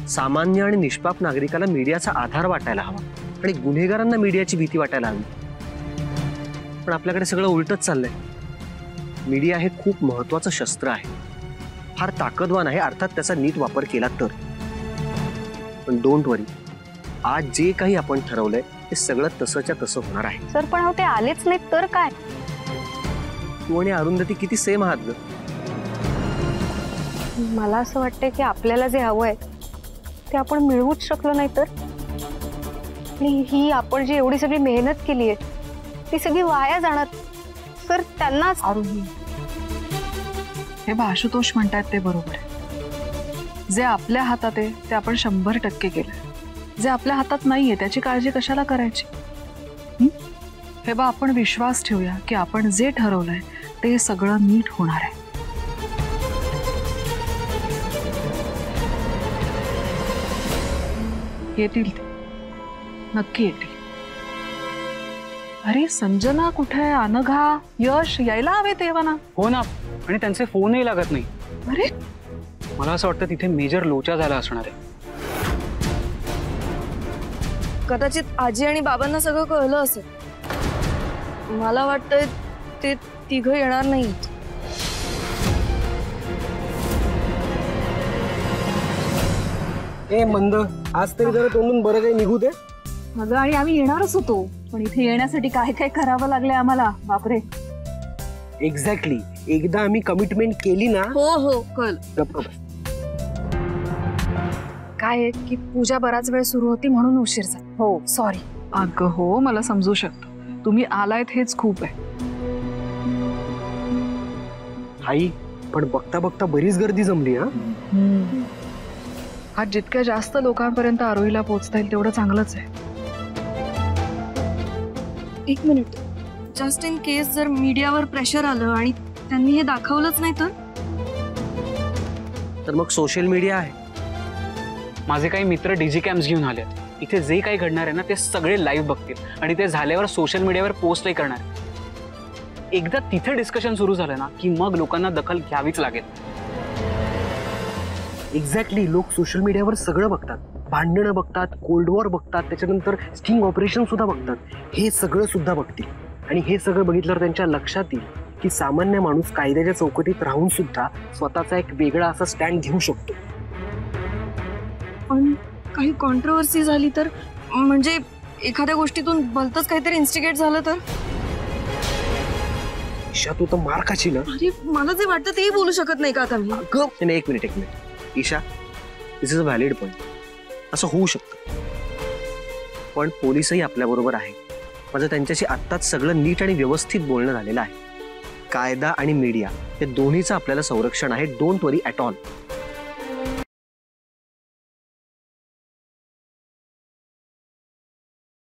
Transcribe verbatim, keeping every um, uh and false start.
सामान्य आणि निष्पाप नागरिकाला मीडियाचा आधार वाटायला हवा आणि गुन्हेगारांना मीडियाची भीती वाटायला हवी. पण आपल्याकडे सगळं उलटच चाललंय. मीडिया हे खूप महत्वाचं शस्त्र आहे, फार ताकदवान आहे अर्थात त्याचा नीट वापर केला तर. पण डोंट वरी, आज जे काही आपण ठरवलंय ते सगळं तसंच्या तसं होणार आहे. सर पण ते आलेच नाहीत तर काय? तू आणि अरुंधती किती सेम आहात ग. मला असं वाटतंय की आपल्याला जे हवंय ते आपण मिळवूच शकलो नाही तर. ही आपण जी एवढी सगळी मेहनत केली आहे ती सगळी वाया जाणार. सर त्यांनाच आरुही, हे आशुतोष म्हणतात ते बरोबर आहे. जे आपल्या हातात आहे ते आपण शंभर टक्के केलंय. जे आपल्या हातात नाहीये त्याची काळजी कशाला करायची. हे बा, आपण विश्वास ठेवूया की आपण जे ठरवलंय ते सगळं नीट होणार आहे. येतील ते, नक्की येतील. अरे संजना कुठे आहे? अनघा, यश यायला हवे तेव्हा ना. हो ना, आणि त्यांचे फोनही लागत नाही. अरे मला असं वाटतं तिथे मेजर लोचा झाला असणार आहे. कदाचित आजी आणि बाबांना सगळं कळलं असेल. मला वाटतंय ते तिघं येणार नाहीत. ए मंद, आज तरी जरा तोंडून बरं काही निघू दे. अगं, आणि आम्ही येणारच होतो, पण इथे येण्यासाठी काय काय करावं लागलंय आम्हाला. बापरे. एक्झॅक्टली, एकदा आम्ही कमिटमेंट केली ना. हो हो कळ. काय आहे की पूजा बराच वेळ सुरू होती म्हणून उशीर झाला. हो सॉरी. अगं हो, मला समजू शकतो. तुम्ही आलायत हेच खूप आहे. आई, पण बघता बघता बरीच गर्दी जमली. हा आज जितक्या जास्त लोकांपर्यंत आरोहीला पोहोचता येईल तेवढं चांगलंच आहे. एक मिनिट, जस्ट इन केस जर मीडियावर प्रेशर आलं आणि त्यांनी हे दाखवलंच नाही तर. तर मग सोशल मीडिया आहे. माझे काही मित्र डीजी कॅम्प्स घेऊन आले. इथे जे काही घडणार आहे ना ते सगळे लाईव्ह बघतील आणि ते झाल्यावर सोशल मीडियावर पोस्टही करणार. एकदा तिथे डिस्कशन सुरू झालं ना की मग लोकांना दखल घ्यावीच लागेल. एक्झॅक्टली, लोक सोशल मीडियावर सगळं बघतात. भांडणं बघतात, कोल्ड वॉर बघतात, त्याच्यानंतर स्टिंग ऑपरेशन सुद्धा बघतात. हे सगळं सुद्धा बघतील आणि हे सगळं बघितल्यावर त्यांच्या लक्षात येईल की सामान्य माणूस कायद्याच्या चौकटीत राहून सुद्धा स्वतःचा एक वेगळा असा स्टँड घेऊ शकतो. पण काही कॉन्ट्रोवर्सी झाली तर, म्हणजे एखाद्या गोष्टीतून भलतंच काहीतरी इन्स्टिगेट झालं तर. ईशा, तू तर मार खाशील ना. अरे मला जे वाटतं तेही बोलू शकत नाही का आता मी. नाही, एक मिनिट एक minute Isha, this is a valid point. असं होऊ शकतं, पण पोलीसही आपल्या बरोबर आहे. माझं त्यांच्याशी आत्ताच सगळं नीट आणि व्यवस्थित बोलणं झालेलं आहे. कायदा आणि मीडिया हे दोन्हीचं आपल्याला संरक्षण आहे. Don't worry at all.